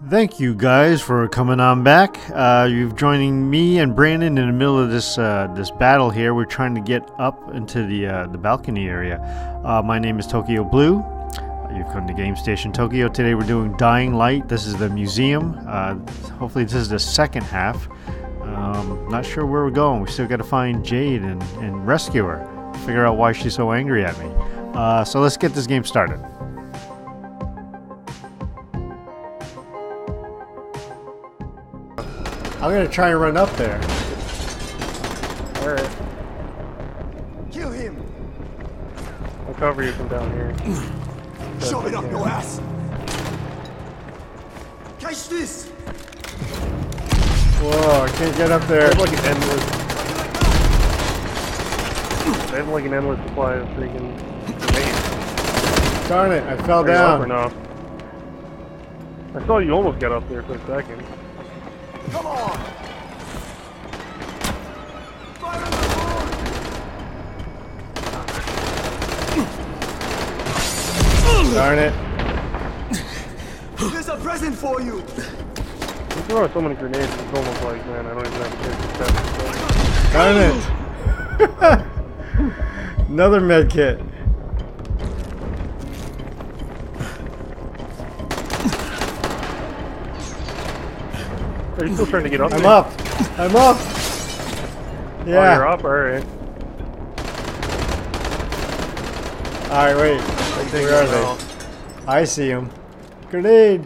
Thank you guys for coming on back. You've joining me and Brandon in the middle of this battle here. We're trying to get up into the balcony area. My name is Tokyo Blue. You've come to Game Station Tokyo. Today we're doing Dying Light. This is the museum. Hopefully this is the second half. Not sure where we're going. We still got to find Jade and rescue her. Figure out why she's so angry at me. So let's get this game started. I'm gonna try and run up there. Alright. Kill him! I'll cover you from down here. Shove it up your ass! Catch this! Whoa, I can't get up there. They have like an endless. They have like an endless supply of freaking grenades. Darn it, I fell Are you up or down. no? I saw you almost get up there for a second. Come on! Fire in the hole! Darn it. There's a present for you! You throw so many grenades, it's almost like, man, I don't even have a chance to Darn it. Another med kit. Are you still trying to get up I'm there? up. I'm up. Oh, you're Yeah. up? Alright. Alright, wait. Where are they? I see them. Grenade.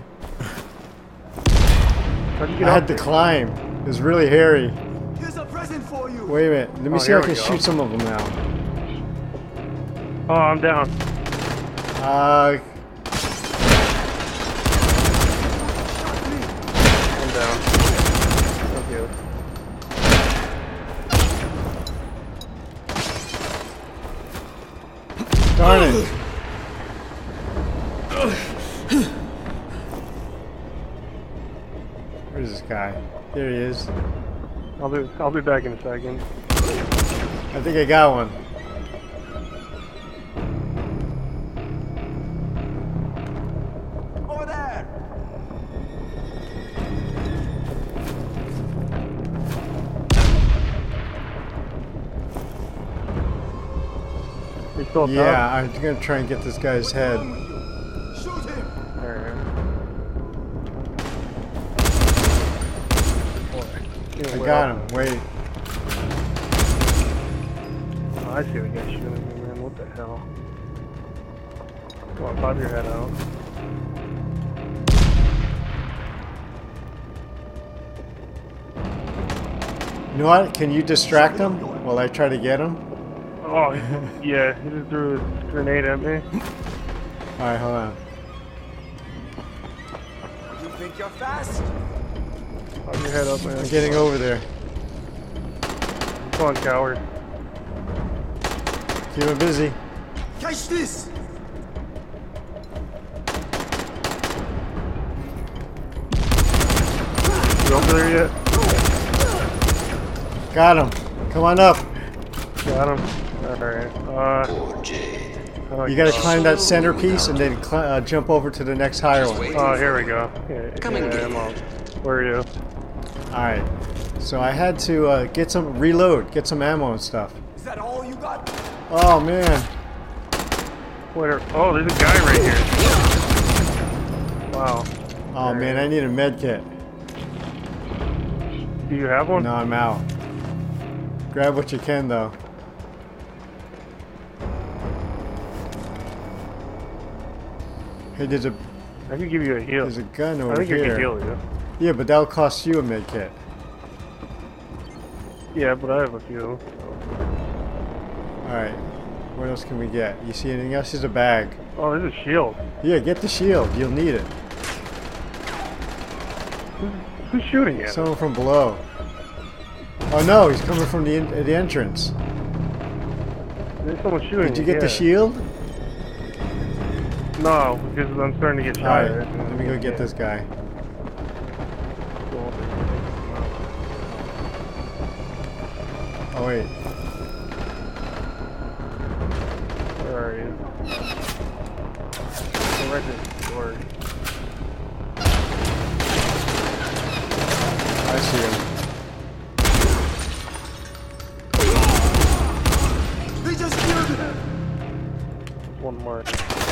How'd you get I up had to there? climb. It was really hairy. Here's a present for you! Wait a minute. Let me Oh, see if I here can we go. shoot some of them now. Oh, I'm down. Uh, I'm down. Thank you. darn it. Where's this guy? There he is. I'll be back in a second. I think I got one. Over there! You still up Yeah, top? I'm gonna try and get this guy's head. Shoot him! Alright. I got him. Wait. Oh, I see the guy shooting at me, man. What the hell? Come on, pop your head out. You know what? Can you distract him while I try to get him? Oh, yeah, he just threw his grenade at me. Alright, hold on. You think you're fast? Pop your head up, man. I'm getting over there. Come on, coward. Keep him busy. Catch this! You over there yet? Got him. Come on up. Got him. Alright. You gotta climb that centerpiece and then jump over to the next higher one. Oh, here we go. Yeah, Come and get I'm up. Where are you? Alright. So I had to get some get some ammo and stuff. Is that all you got? Oh man. Where? Oh, there's a guy right here. Wow. Oh man, I need a med kit. Do you have one? No, I'm out. Grab what you can though. Hey, there's a I can give you a heal. gun I over think I here. can heal you. Yeah, but that'll cost you a med kit. Yeah, but I have a few. Alright. What else can we get? You see anything else? There's a bag. Oh, there's a shield. Yeah, get the shield. You'll need it. Who's shooting at us? Someone from below. Oh no, he's coming from the entrance. There's someone shooting. Did you get the yeah. shield? No, because I'm starting to get shot Alright, at. let me go get this guy. Oh wait. Where are you? I'm right there. Door. one mark.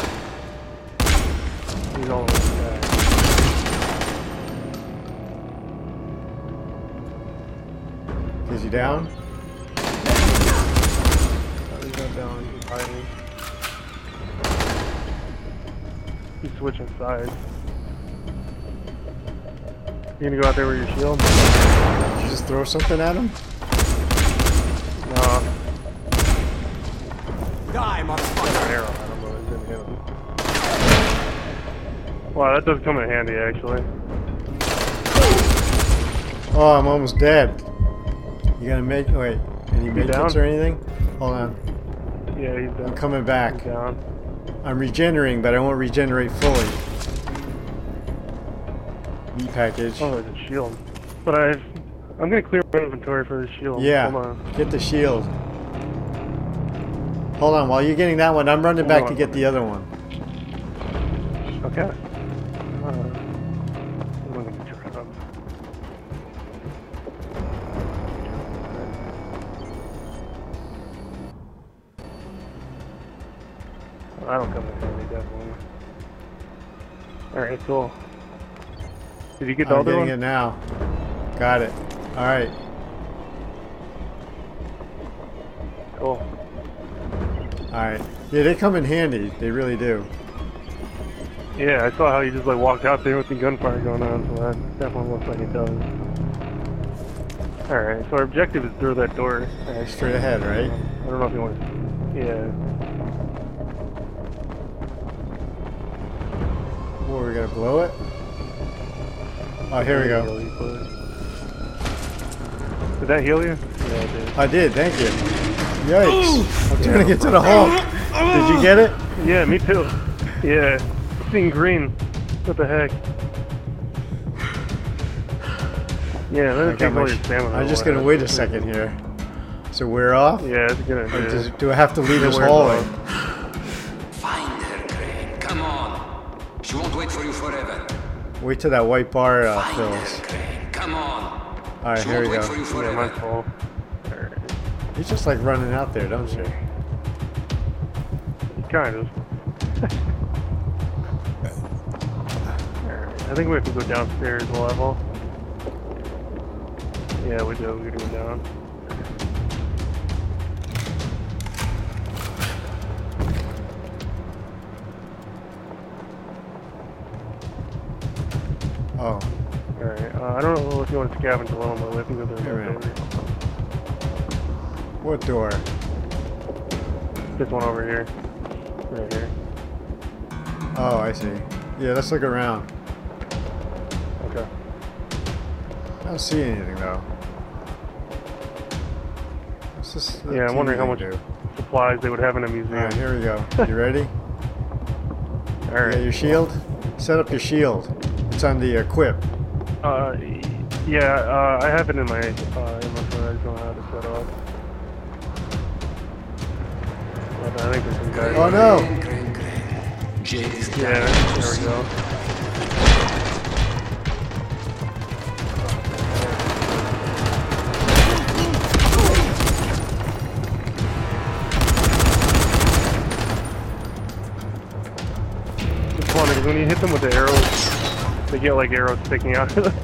He's all the way back. Is he down? Oh, he's not down, he's hiding. He's switching sides. You gonna go out there with your shield? Did you just throw something at him? No. Die, An motherfucker! arrow, I don't know, it didn't hit him. Wow, that does come in handy, actually. Oh, I'm almost dead. You gonna make... Wait, any medkits down? or anything? Hold on. Yeah, he's down. I'm coming back. He's down. I'm regenerating, but I won't regenerate fully. Meat package. Oh, there's a shield. But I'm gonna clear my inventory for the shield. Yeah, Hold on. get the shield. Hold on, while you're getting that one, I'm running back to get the other one. Okay. I'm gonna get your up. I don't come in handy, definitely. Alright, cool. Did you get the I'm other getting one? it now. Got it. Alright. Cool. Alright. Yeah, they come in handy. They really do. Yeah, I saw how you just like walked out there with the gunfire going on, so that definitely looks like it does. Alright, so our objective is through that door. Straight ahead, right? I don't know if you want to... Yeah. Oh, we're gonna blow it? Oh, here we go. Did that heal you? Yeah, it did. I did, thank you. Yikes. I'm trying to get to the hole. Did you get it? Yeah, me too. Yeah. It's seeing green. What the heck? Yeah, let it take all your stamina. I'm just gonna wait a second here. So we're off? Yeah, it's gonna... Or do I have to leave this Where's hallway? Find her, Crane. Come on. She won't wait for you forever. Wait till that white bar Find fills. her, Crane. Come on. Alright, She here we won't wait for go. you Yeah, forever. mine's full. Alright. You just like running out there, don't you? Kind of. Alright, I think we have to go downstairs a level. Yeah, we do. We're going down. Oh. Alright, I don't know if you want to scavenge a little more. We have to go to the Here, door. What door? This one over here. Right here. Oh, I see. Yeah, let's look around. Okay. I don't see anything though. What's this? Yeah, I'm wondering how much do? supplies they would have in a museum. Alright, here we go. You ready? Alright. Yeah, your shield? Set up your shield. It's on the equip. Yeah, I have it in my inventory. I just don't know how to set up. But I think there's some guys. Oh no! Crane, Crane. Jake is Yeah, down. there we go. It's funny because when you hit them with the arrows, they get like arrows sticking out of them.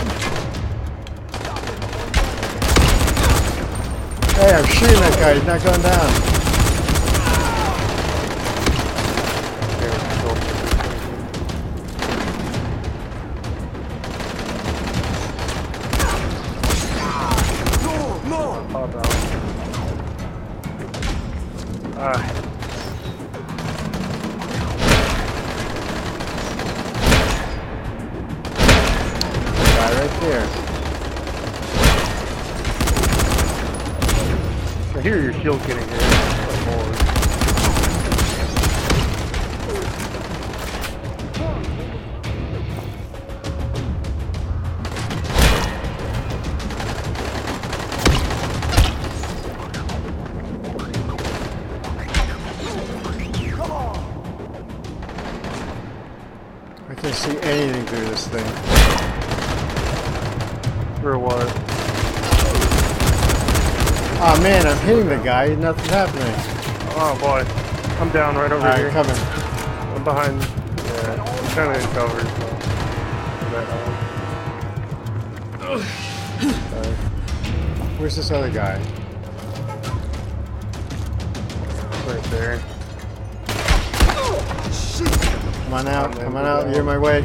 Hey, I'm shooting that guy. He's not going down. No, no! Pop out. Guy right there. I hear your shield getting hit. Like more. I can't see anything through this thing. Sure was. Oh man, I'm hitting the guy. Nothing's happening. Oh boy. I'm down right over here. Alright, coming. I'm behind. Yeah, I'm kind of in cover. So. Where's this other guy? Right there. Come on out, come on out, you're my way.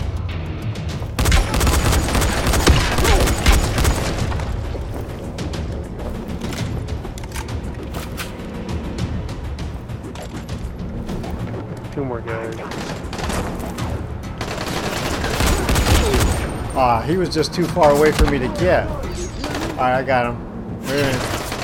Two more guys. Ah, he was just too far away for me to get. Alright, I got him. We're in.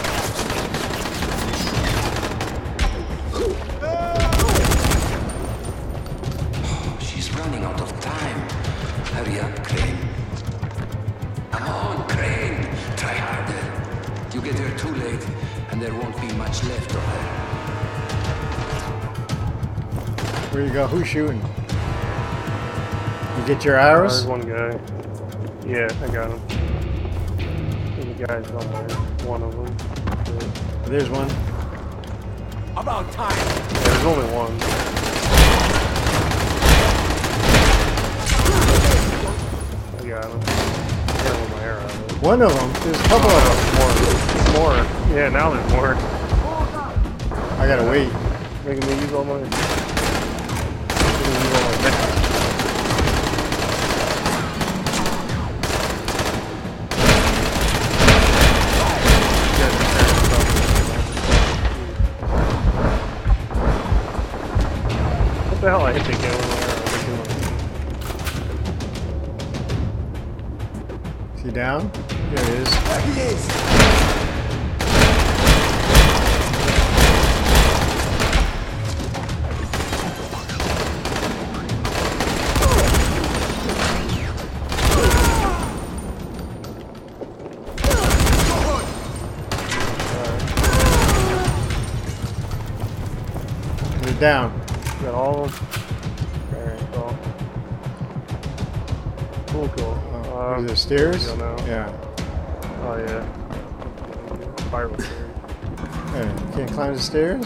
She's running out of time. Hurry up, Crane. Come on, Crane. Try harder. You get here too late, and there won't be much left of her. Where you go? Who's shooting? You get your arrows? There's one guy. Yeah, I got him. There's a guy somewhere. One of them. There's one. About time. Yeah, there's only one. I got him. I got my arrow. One of them? There's a couple of them. More. Yeah, now there's more. I gotta wait. Making me use all my... What the hell? I hit the game with my arrow. Is he down? Here he is. There he is. He's down. Got all of them. Alright, cool. Cool. Is there stairs? I don't know. Yeah. Oh yeah. Spiral stairs. Hey, you can't climb the stairs?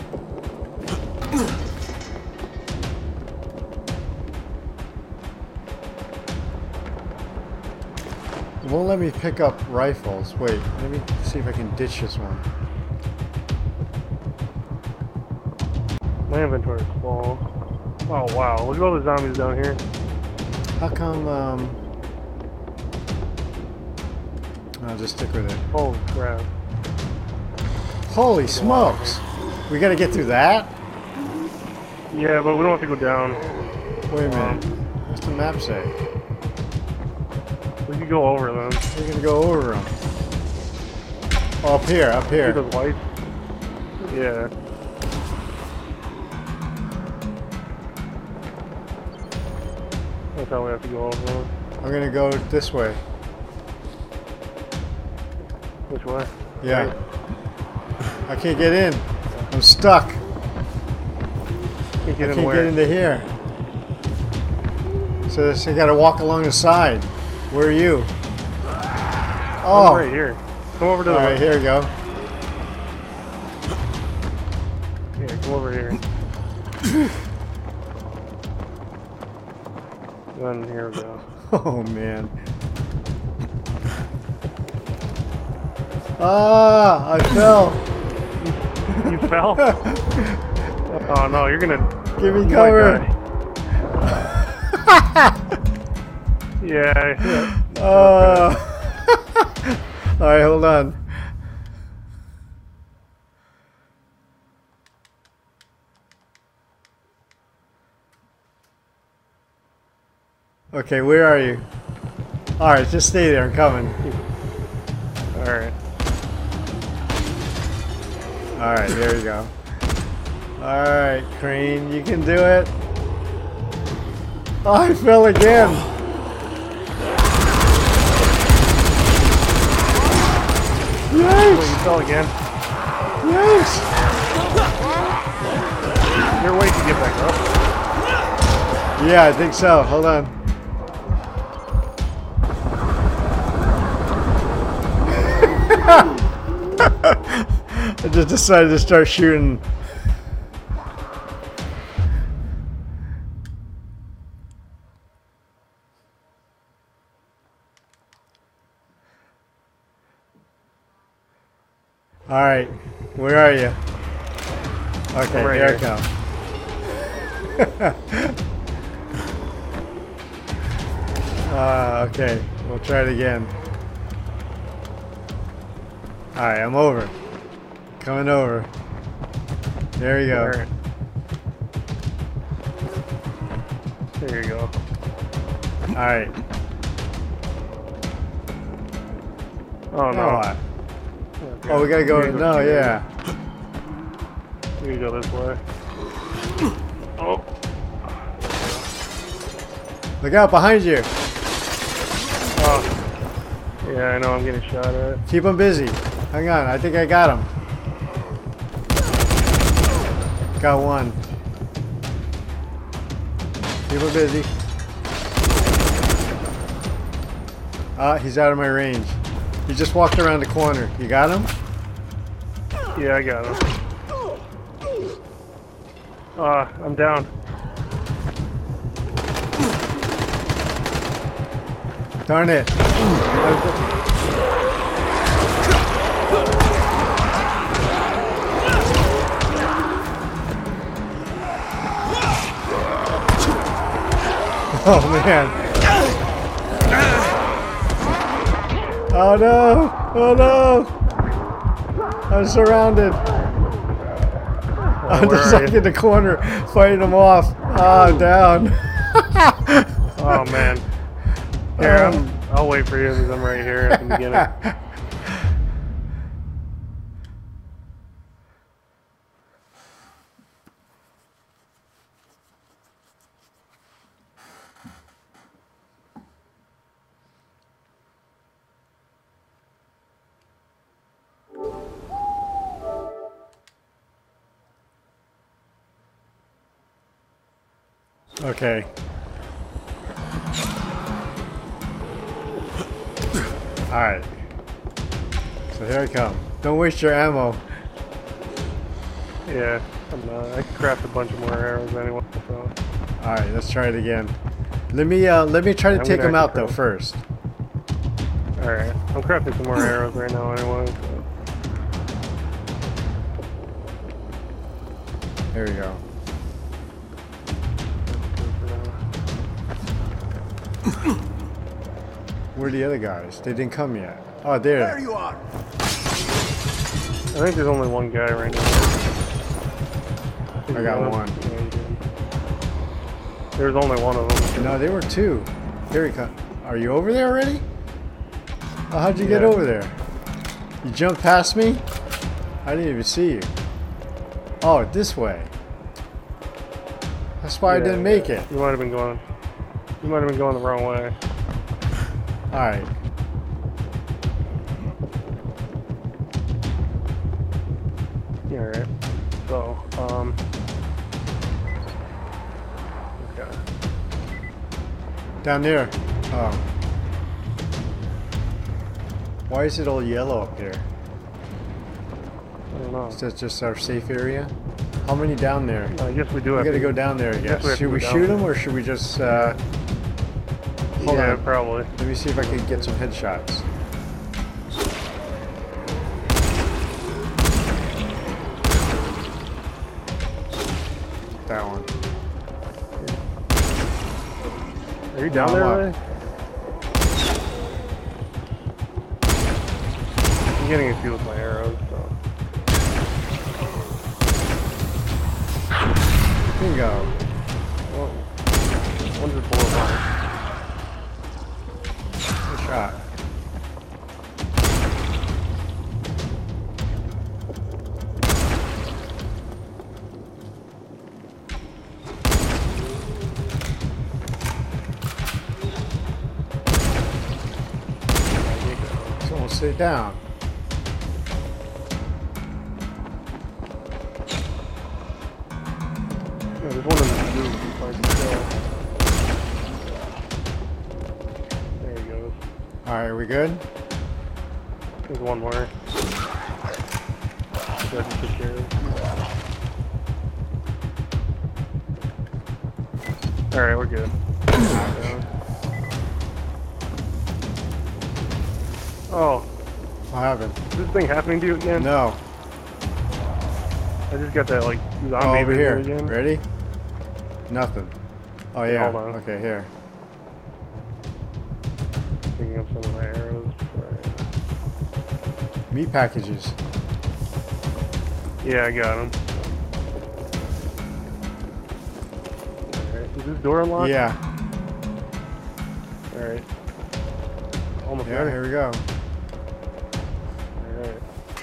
It won't let me pick up rifles. Wait, let me see if I can ditch this one. My inventory is full. Oh wow, look at all the zombies down here. How come, I'll just stick with it. Holy crap. Holy smokes! We gotta get through that? Yeah, but we don't have to go down. Wait a minute. What's the map say? We could go over them. We're gonna go over them. Oh, up here, up See here. those lights? Yeah. That's how we have to go over them. I'm gonna go this way. Which way? Yeah. Right. I can't get in. I'm stuck. Can't get I in can't where? get into here. So I gotta walk along the side. Where are you? Oh, Right here. Come over to the all right. right. Here we go. Here, come over here. Then here we go. Oh man. Ah! I fell. You fell? Oh no, you're gonna... Give me you might cover. die. Yeah. All right, hold on. Okay, where are you? All right, just stay there. I'm coming. Alright. All right, there we go. All right, Crane, you can do it. Oh, I fell again. Oh, Yes! you fell again. Yes! Is there a way to get back up? Yeah, I think so. Hold on. I just decided to start shooting. Alright, where are you? Okay, right here I here. come. Okay, we'll try it again. Alright, I'm over. Coming over. There you go. Alright. There you go. Alright. Oh no. Oh, oh, we gotta go. No, yeah. We go this way. Oh. Look out behind you. Oh. Yeah, I know. I'm getting shot at. Keep him busy. Hang on, I think I got him. Got one. Keep him busy. He's out of my range. He just walked around the corner. You got him? Yeah, I got him. I'm down. Darn it. Oh man. Oh no! Oh no! I'm surrounded. I'm where just are like you? in the corner fighting them off. Oh, down. Oh man. Here, I'll wait for you because I'm right here at the beginning. Okay. Alright. So here I come. Don't waste your ammo. Yeah, I craft a bunch of more arrows anyway. So. Alright, let's try it again. Let me try to I'm take gonna him out though actually first. All right, I'm crafting some more arrows right now anyway. So. There we go. Where are the other guys? They didn't come yet. Oh, there. There you are. I think there's only one guy right now. I got one. Yeah, you did. There's only one of them. No, there were two. Here he comes. Are you over there already? Oh, how'd you get Yeah. over there? You jumped past me? I didn't even see you. Oh, this way. That's why I didn't make it. You might have been going. You might have been going the wrong way. All right. Yeah, all right. So, okay. Down there. Oh. Why is it all yellow up there? I don't know. Is that just our safe area? How many down there? I guess we do We have gotta to go down there, I guess guess. we have to Should go we down shoot there. them or should we just, hold Yeah, on. probably. Let me see if I can get some headshots. That one. Are you down I'm there, up. Ray? I'm getting a few with my arrows, so. Bingo. Whoa. One's a bullet line. Good shot. Someone sit down. Yeah, there's one in the blue. If I can tell. There he goes. Alright, are we good? There's one more. Good to take care of. Alright, we're good. Oh. What happened? Is this thing happening to you again? No. I just got that, like, zombie Oh, over here. again. Ready? Nothing. Oh, yeah. Hold on. Okay, here. Picking up some of my arrows. Meat packages. Yeah, I got them. Alright, is this door unlocked? Yeah. Alright. Almost Yeah, ready. here we go. Alright.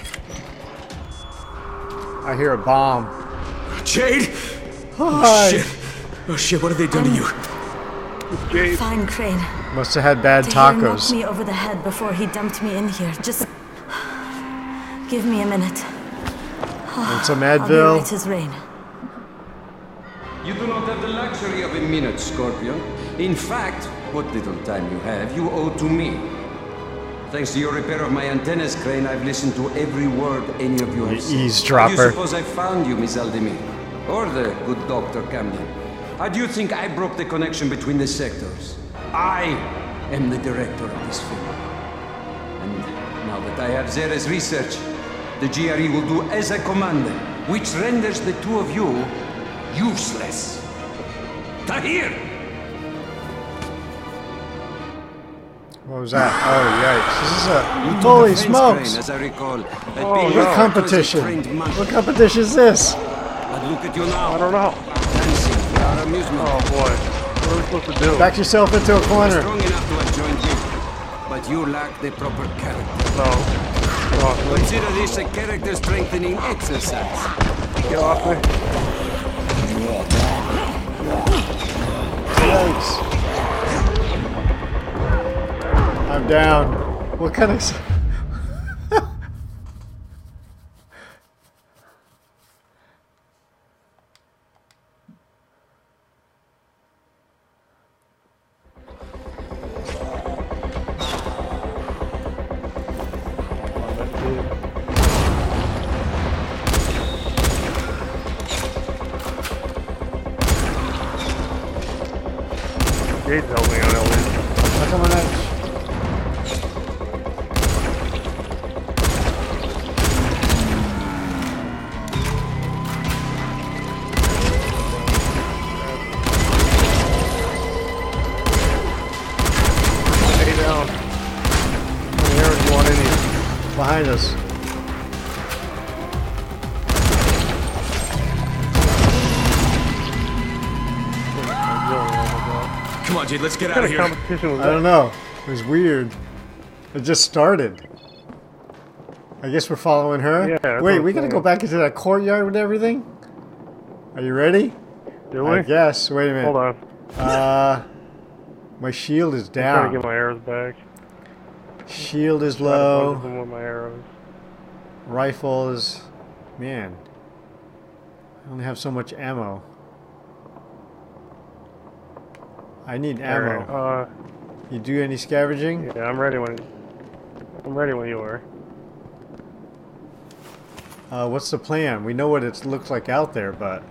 I hear a bomb. Jade! Hi. Shit! Oh shit, what have they done to you? It's Jade. Fine, Crane. Must have had bad Tahir knocked tacos. me over the head before he dumped me in here. Just give me a minute. And some I'll be Advil. right as rain. You do not have the luxury of a minute, Scorpion. In fact, what little time you have, you owe to me. Thanks to your repair of my antennas, Crane, I've listened to every word any of you have said. Eavesdropper. How do you suppose I found you, Miss Aldemir? Or the good Dr. Camden? How do you think I broke the connection between the sectors? I am the director of this film. And now that I have Zere's research, the GRE will do as I commanded, which renders the two of you useless. Tahir! What was that? Oh, yikes. This is a... You took Holy offense, smokes! Crane, as I recall. What competition? What competition is this? But look at you now. I don't know. Dancing for our amusement. Oh boy. What are we supposed to do? Back yourself into a You're corner. strong enough to have joined me, but you lack the proper character. No. Get off me. Consider this a character strengthening exercise. Get off me. Yikes. I'm down. What kind of... Jade's helping out at least. How come I'm not... Stay down. How many arrows do you want in you? Behind us. Come on, Jade, let's get What out of kind of here. competition was I that? don't know. It was weird. It just started. I guess we're following her. Yeah, that's Wait, what we I'm gotta go saying. back into that courtyard with everything? Are you ready? Do I we? guess. Wait a minute. Hold on. My shield is I'm trying to down. get my arrows back. Shield is Trying to low. focus on my arrows. Rifle is... Man. I only have so much ammo. I need ammo. Alright, You do any scavenging? yeah, I'm ready when you are. What's the plan? We know what it looks like out there, but...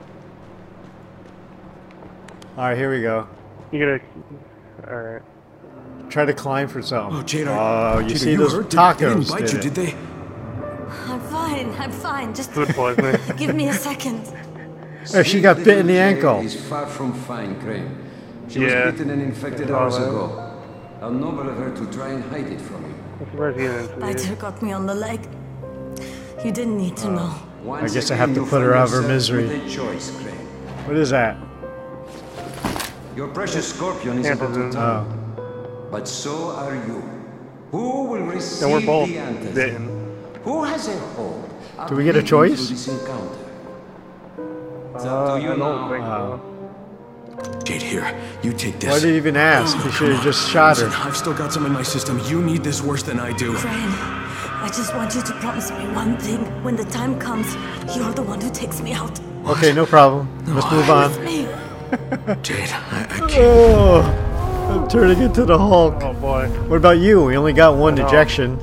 Alright, here we go. You gotta. Alright. Try to climb for something. Oh, Jade, Oh, you Jade, see are those hurt? tacos? They didn't bite you, it. did they? I'm fine. Just Food poisoning. give me a second. Oh, she got bit in the ankle. Is far from fine, Crane. She Yeah. was bitten and infected Oh, hours man. ago. How noble of her to try and hide it from you. I'm surprised he didn't Biter see got me on the leg. You didn't need to know. Once guess I again, have to you put her find out of her yourself misery. with a choice, Crane. What is that? Your precious Scorpion is Can't about to do- die, Oh. but so are you. Who will receive And we're both the antidote? bitten. Who has a hope? Do we get a of living choice? through this encounter? It's up to you I don't now. think so. Jade, here, you take this. Why did he even ask? He should have just shot Listen, her. I've still got some in my system. You need this worse than I do. Crane, I just want you to promise me one thing. When the time comes, you're the one who takes me out. Okay, no problem. Let's move on. With me. Jade, I can't. Oh, I'm turning into the Hulk. Oh boy. What about you? We only got one I know. ejection.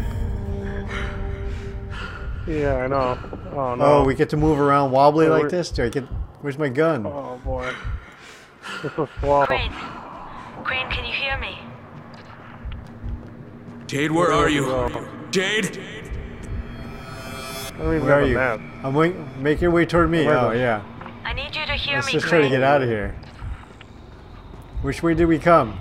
Yeah, I know. Oh no. Oh, we get to move around wobbly Oh, like we're- this? Do I get? Where's my gun? Oh boy. This was slow. Crane, can you hear me? Jade, where are you? Oh. Jade? I don't even Where have are a you? map. I'm make your way toward me. Where Oh the- yeah. I need you to hear Let's me, just try to Crane. get out of here. Which way did we come?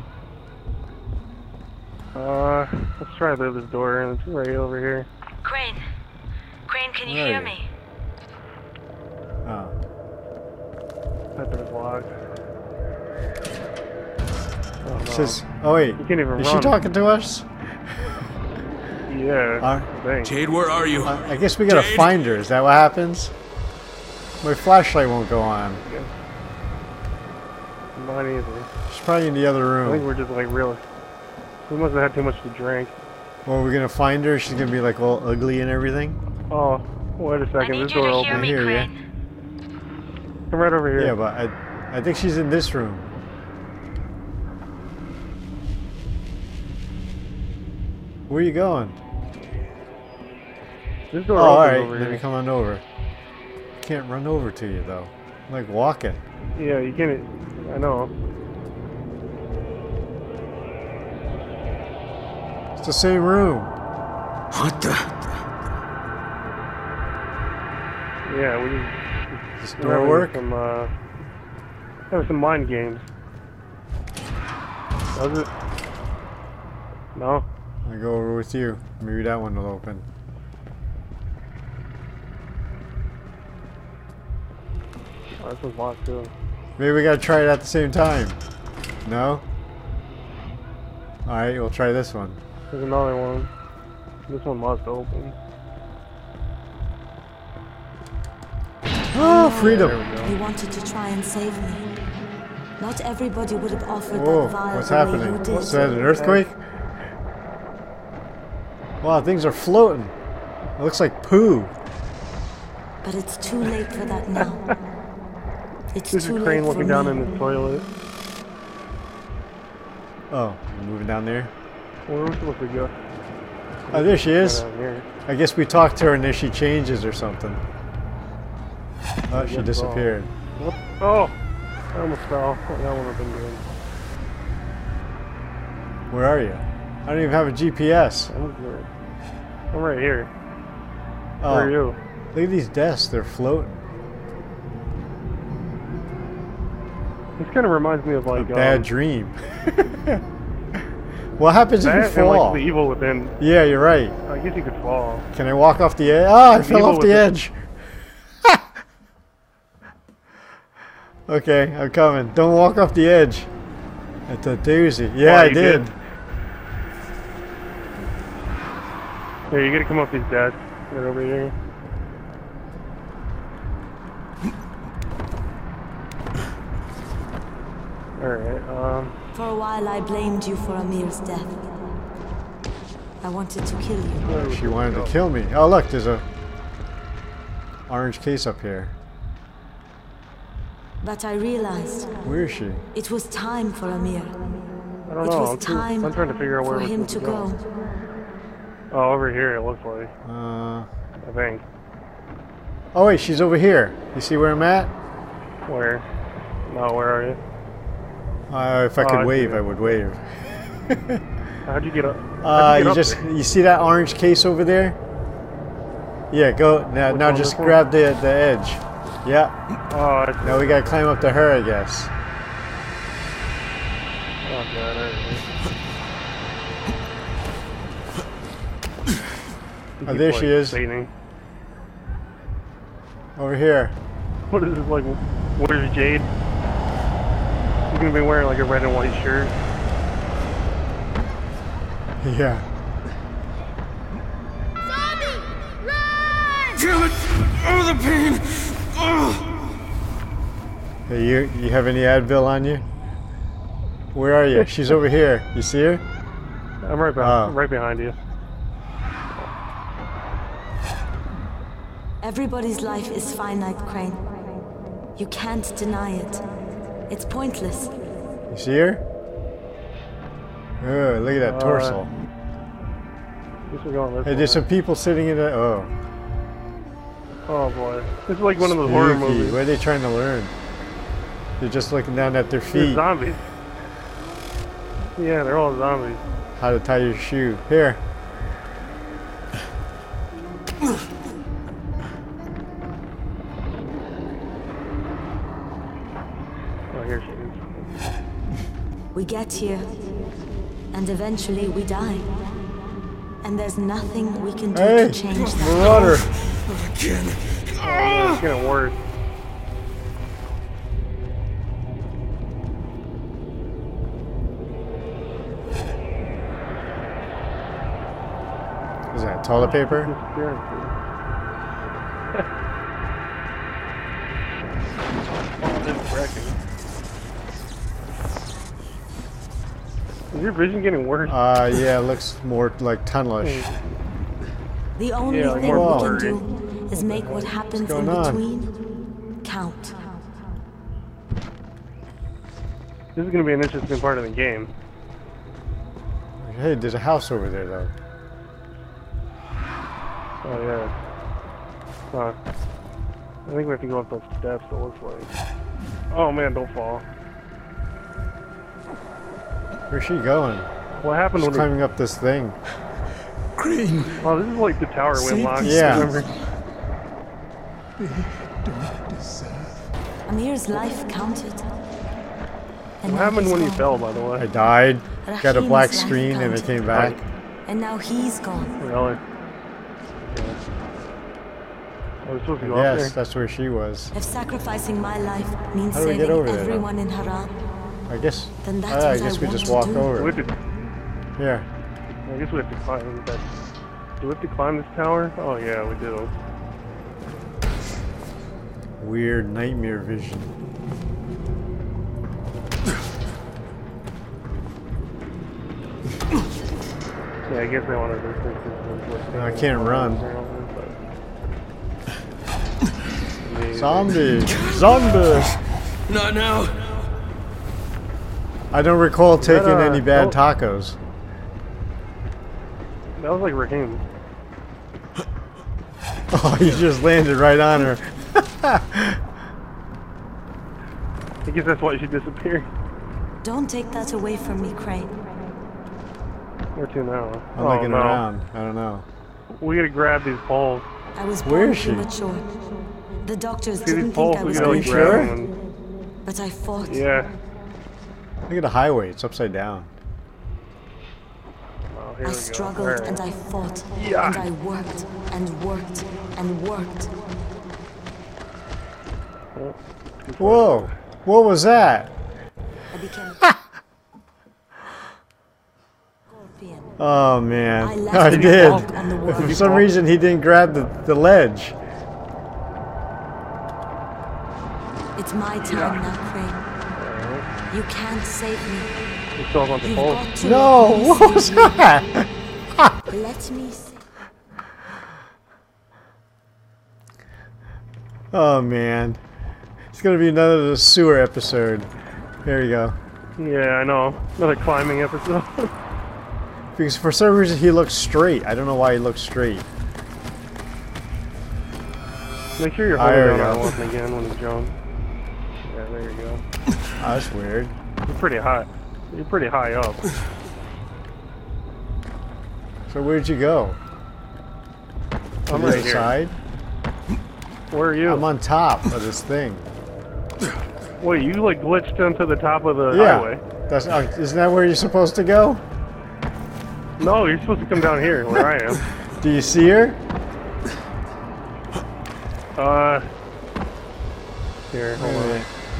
Let's try through this door, and it's right over here. Crane. Crane, can you Where are hear you? me? Oh. That door's locked. Oh, no. Says, oh wait, You can't even is run. she talking to us? Yeah. Thanks. Jade, where are you? I guess we gotta Jade? find her. Is that what happens? My flashlight won't go on. Mine either. She's probably in the other I think room. we're just like real. We must have had too much to drink. Well, we're gonna find her. She's gonna be like all ugly and everything. Oh, wait a I second. need This you door to opens. hear me, Here, yeah. Crane. Come right over here. Yeah, but I think she's in this room. Where are you going? This door Oh, all opens right. over Let me here. come on over. Can't run over to you though. I'm like walking. Yeah, you can't. I know. It's the same room. What the? Yeah, we just. Does this we're door having work? Some, having some mind games. Does it? No. I go over with you. Maybe that one will open. Oh, this one's locked too. Maybe we gotta try it at the same time. No? Alright, we'll try this one. There's another one. This one must open. Oh, There freedom! we go. You wanted to try and save me. Not everybody would have offered Whoa, that vial what's the way happening? you did. Is that an earthquake? Wow, things are floating. It looks like poo. But it's too late for that now. It's This too is late Crane for looking me. down in the toilet. Oh, we're moving down there. Where are we supposed to go? Oh, there she is. Down here. I guess we talked to her and then she changes or something. Oh, she guess so. disappeared. What? Oh! I almost fell. That wouldn't have been good. Where are you? I don't even have a GPS. I'm good. I'm right here. Oh, Where are you? look at these desks. They're floating. This kind of reminds me of like A bad dream. What happens if you that and fall? like the evil within. Yeah, you're right. I guess you could fall. Can I walk off the edge? Ah, I fell Evil off the with it. edge. Okay, I'm coming. Don't walk off the edge. It's a doozy. Yeah, Oh, I you did. Here, you gotta come up these desks. Right over here. Alright, For a while, I blamed you for Amir's death. I wanted to kill you. She wanted to kill me. Oh, look, there's a orange case up here. But I realized Where is she? it was time for Amir. I don't It know. was I'm time trying to figure out where for we're him supposed to to go. Oh, over here it looks like. Uh, I think. oh wait, she's over here. You see where I'm at? Where? No, where are you? If I Oh, could I see wave, it. I would wave. How'd you get up? How'd You get up just there? you see that orange case over there? Yeah, go now. Which Now one, just this one? grab the edge. Yeah. Oh, I see. Now we gotta climb up to her, I guess. Oh, God, alright. Oh, there she is. Satan. Over here. What is this, like, where's Jade? She's gonna be wearing, like, a red and white shirt. Yeah. Damn it! Oh, the pain! Oh. Hey, you have any Advil on you? Where are you? She's over here. You see her? I'm right behind, I'm right behind you. Everybody's life is finite, Crane. You can't deny it. It's pointless. You see her? Oh, look at that torso. Guess we're going this Hey, way. there's some people sitting in the. Oh. Oh, boy. This is like one of those horror Spooky. movies. What are they trying to learn? They're just looking down at their They're feet. zombies. Yeah, they're all zombies. How to tie your shoe. Here. Oh, here she is. We get here, and eventually we die. And there's nothing we can do Hey, to change that. Marauder. Again. It's getting worse. Is that toilet paper? Disappearing. Oh, this is wrecking. Is your vision getting worse? Yeah, it looks more like tunnelish. The only Yeah, like thing more we can blurry. do is make what happens going in on? between count. This is gonna be an interesting part of the game. Hey, there's a house over there, though. Oh yeah. Huh. I think we have to go up those steps, it looks like. Oh man, don't fall. Where's she going? What happened She's when climbing up this thing. Crane. Oh, this is like the tower we unlocked. Yeah. Remember? Amir's life counted. And What now happened he's when he gone. fell, by the I way? died, got a Rahim's black life screen, and it counted. came back. And now he's gone. Really? Yeah. Are we supposed to go up Yes, there? that's where she was. If sacrificing my life means How do we get saving over there, though? everyone in Haram, I guess. Then that's I what guess I we want just to walk do. Do over. we have to, Here. I guess we have to climb that. Do we have to climb this tower? Oh yeah, we do. Weird nightmare vision. Yeah, I guess they wanted to. I can't run. Zombie! Zombie! Not now. I don't recall taking that, any bad oh. tacos. That was like Raheem. Oh, you just landed right on her. I guess that's why she disappeared. Don't take that away from me, Crane. Where to now? I'm looking around. I don't know. We gotta grab these poles. I was Where born is she? premature. The doctors See didn't these think poles? I We was gotta going like to sure? grab live, them. And, but I fought. yeah. Look at the highway. It's upside down. Oh, here I we go. struggled Alright. and I fought. Yeah. And I worked and worked and worked. Oh, too far. Whoa! What was that? I became scorpion. Oh man, I left I the did. mark on the world. For some reason, he didn't grab the ledge. It's my time now, Crane. You can't save me. We still have a bunch of You've poles. got to No, let me what was save you. that? Let me save. Oh man, it's gonna be another sewer episode. There you go. Yeah, I know. Another climbing episode. Because for some reason he looks straight. I don't know why he looks straight. Make sure you're Ah, there holding we down go. R1 again when you jump. Yeah, there you go. Oh, that's weird. You're pretty high. You're pretty high up. So where'd you go? To I'm the right other here. side? Where are you? I'm on top of this thing. Wait, you like glitched onto the top of the Yeah. highway. That's isn't that where you're supposed to go? No, you're supposed to come down here where I am. Do you see her? Here, hold on.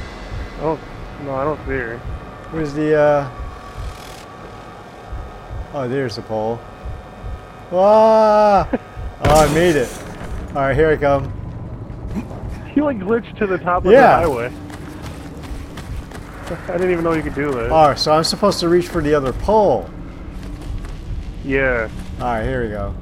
I don't see her. Where's the Oh, there's the pole. Ah! Oh, I made it. All right, here I come. You like glitched to the top of Yeah. the highway. I didn't even know you could do that. All right, so I'm supposed to reach for the other pole. Yeah. All right, here we go.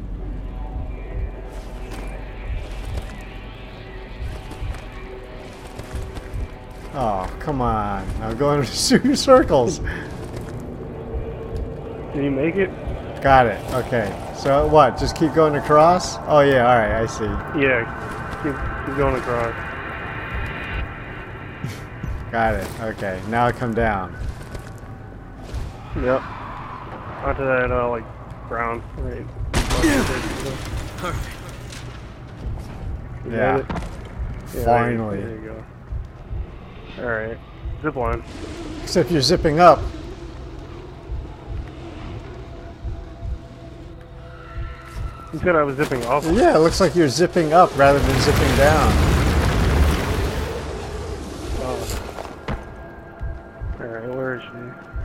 Oh, come on. I'm going in circles. Did you make it? Got it. Okay. So what? Just keep going across? Oh, yeah. All right. I see. Yeah. Keep going across. Got it. Okay. Now I come down. Yep. Onto that, like, ground. Right. You Yeah. made it? Yeah, Finally. There you go. Alright. zip line. Except you're zipping up. You said I was zipping off. Yeah, it looks like you're zipping up rather than zipping down. Alright, where is she?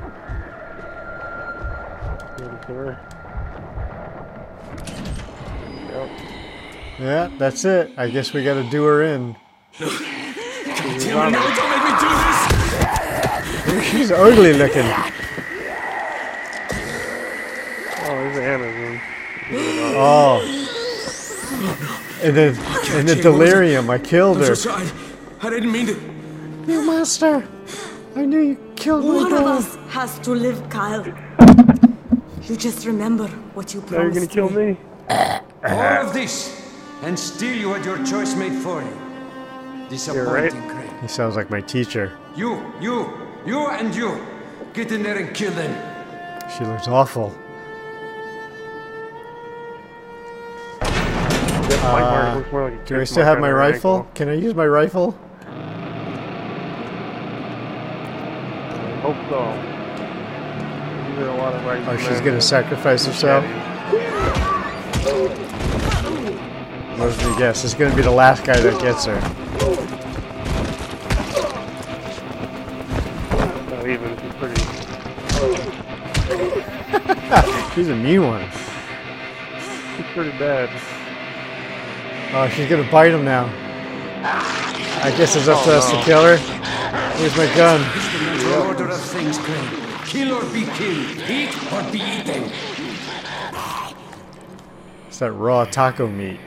Her. Yep. Yeah, that's it. I guess we gotta do her in. Damn it, no, don't make me do this! She's ugly looking. Oh, there's Amazon. Oh. And the delirium, I killed I'm her. so sorry. I didn't mean to. You monster! I knew you killed my One of dog. us has to live, Kyle. You just remember what you Now you're promised gonna kill me? All of this, and still you had your choice made for you. Disappointing, Crane. He sounds like my teacher. You, and you. Get in there and kill them. She looks awful. Do I still have my rifle? Can I use my rifle? I hope so. These are a lot of rifles. Oh, she's gonna sacrifice herself? What did you guess? It's gonna be the last guy that gets her. Not even. She's pretty. She's a mean one. She's pretty bad. Oh, she's gonna bite him now. I guess it's up to us to kill her. Where's my gun? The order of things, Crane. Kill or be killed. Eat or be eaten. It's that raw taco meat.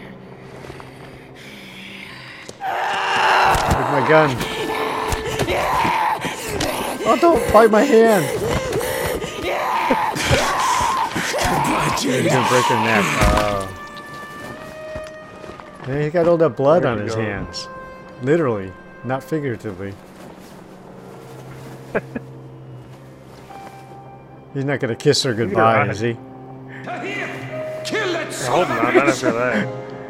Where's my gun? Oh, don't bite my hand! He's gonna break her neck. Oh. Yeah, he got all that blood on his hands. Literally, not figuratively. He's not gonna kiss her goodbye, is he? Kill that I son hope of a not. Not after that.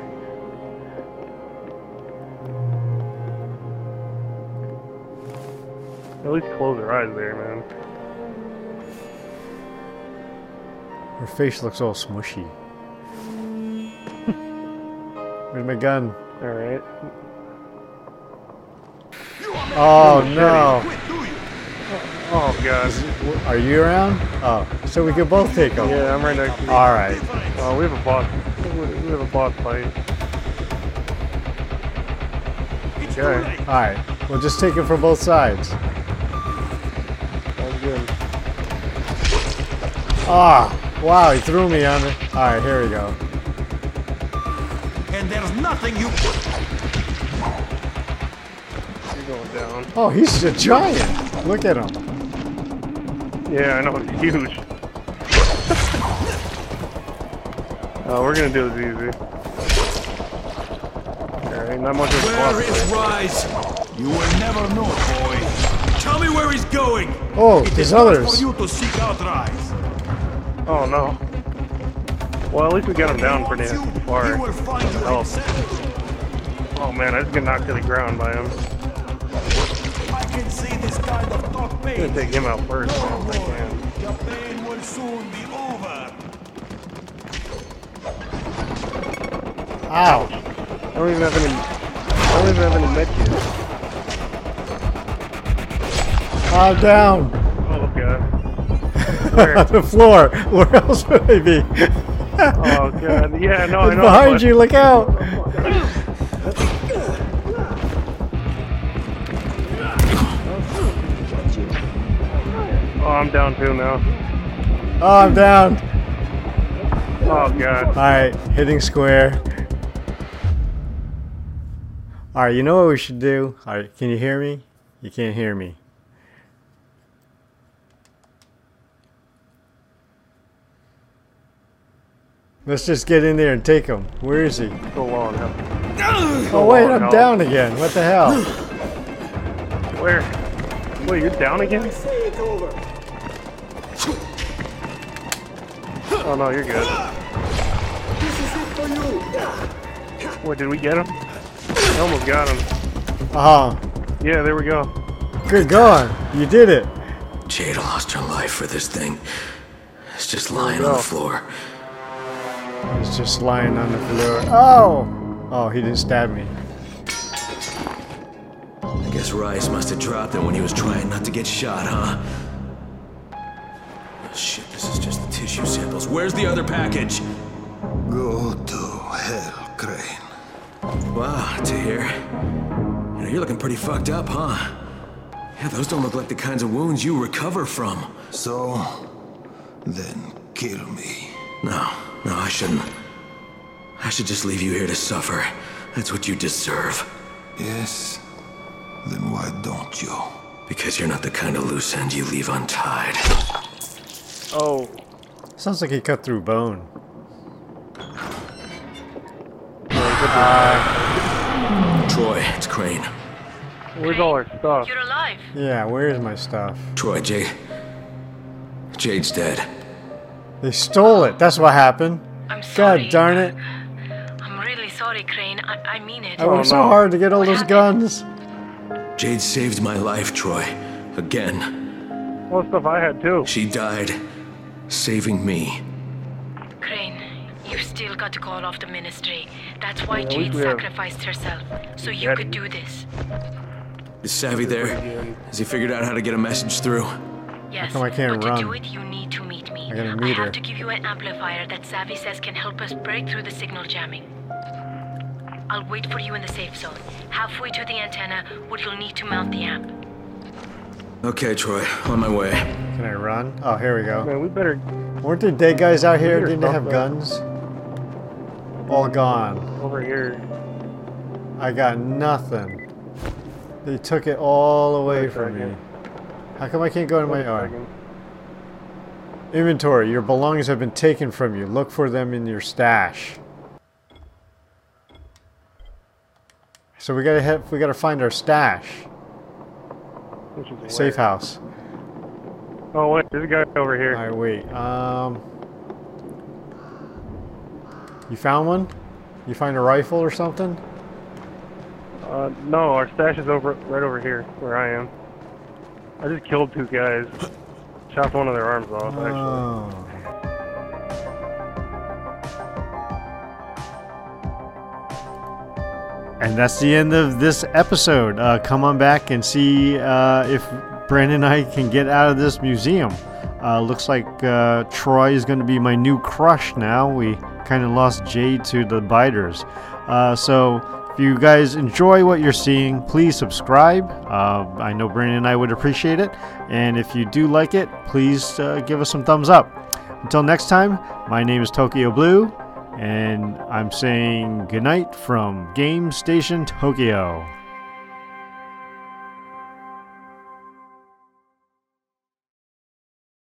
At least close her eyes there, man. Her face looks all smushy. Where's my gun? Alright. Oh no! Oh god. Are you around? Oh, so we can both take them. Yeah, I'm right next to you. Alright. Oh, we have a boss. We have a boss fight. Okay. Alright. We'll just take it from both sides. Sounds good. Ah! Wow, he threw me on it. Alright, here we go. And there's nothing you... You're going down. Oh, he's a giant! Look at him. Yeah, I know, it's huge. Oh, we're gonna do this easy. Alright, not much of a Where boss is fight. Rise? You will never know, boy. Tell me where he's going. Oh, It there's is not others. for you to seek out Rise. Oh no. Well, at least we got him down pretty far. He will find you Oh. himself. Oh man, I just get knocked to the ground by him. I can see this kind of dark I'm pain. gonna take him out first. If I can. The pain will soon be over. Ow! I don't even have any medkits. I'm down! Oh god. Where? On the floor! Where else would I be? Oh god. Yeah, no, I It's know. behind but- you, look out! Oh, I'm down too now. Oh, I'm down! Oh god. Alright, hitting square. Alright, you know what we should do? Alright, can you hear me? You can't hear me. Let's just get in there and take him. Where is he? So long. Huh? Oh wait, I'm down again. What the hell? Where? Wait, you're down again? Oh no, you're good. Wait, did we get him? I almost got him. Uh-huh. Yeah, there we go. Good going. You did it. Jade lost her life for this thing. It's just lying on the floor. He's just lying on the floor. Oh! Oh, he didn't stab me. I guess Rice must have dropped it when he was trying not to get shot, huh? Oh, shit, this is just the tissue samples. Where's the other package? Go to hell, Crane. Wow, Tahir. You know, you're looking pretty fucked up, huh? Yeah, those don't look like the kinds of wounds you recover from. So, then kill me. No, I shouldn't. I should just leave you here to suffer. That's what you deserve. Yes? Then why don't you? Because you're not the kind of loose end you leave untied. Oh. Sounds like he cut through bone. Troy, it's Crane. Where's all our stuff? You're alive. Yeah, where's my stuff? Troy, Jade's dead. They stole it. That's what happened. I'm sorry. God darn it. I'm really sorry, Crane. I mean it. I worked so hard to get all those guns. Jade saved my life, Troy. Again. All the stuff I had too. She died, saving me. Crane, you've still got to call off the ministry. That's why Yeah, Jade we have- sacrificed herself, so you Yeah. could do this. Is Savvy there? Has he figured out how to get a message through? Yes, come I can't but run? to do it, you need to meet me. I gotta meet her. have to give you an amplifier that Savvy says can help us break through the signal jamming. I'll wait for you in the safe zone, halfway to the antenna, where you'll need to mount the amp. Okay, Troy, on my way. Can I run? Oh, here we go. Man, we better. Weren't there dead guys out here? Here's Didn't they have stuff, guns? All gone. Over here. I got nothing. They took it all away Wait a from me. second. How come I can't go to my Wait a arm? second. Inventory. Your belongings have been taken from you. Look for them in your stash. So we gotta find our stash. Which is Safe where? house. Oh wait, there's a guy over here. Alright, wait. You found one? You find a rifle or something? No, our stash is right over here, where I am. I just killed two guys. Chopped one of their arms off, actually. Oh. And that's the end of this episode. Come on back and see if Brandon and I can get out of this museum. Looks like Troy is going to be my new crush now. We kind of lost Jade to the biters. So if you guys enjoy what you're seeing, please subscribe. I know Brandon and I would appreciate it. And if you do like it, please give us some thumbs up. Until next time, my name is Tokyo Blue, and I'm saying goodnight from Game Station Tokyo.